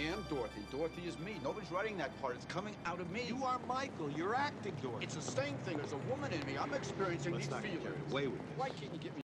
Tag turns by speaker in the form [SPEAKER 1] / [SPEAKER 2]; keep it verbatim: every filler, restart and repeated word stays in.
[SPEAKER 1] am Dorothy. Dorothy is me. Nobody's writing that part. It's coming out of me.
[SPEAKER 2] You are Michael. You're acting Dorothy.
[SPEAKER 1] It's the same thing. There's a woman in me. I'm experiencing
[SPEAKER 2] Let's
[SPEAKER 1] these
[SPEAKER 2] not get
[SPEAKER 1] feelings.
[SPEAKER 2] carried away with this.
[SPEAKER 1] Why can't you get me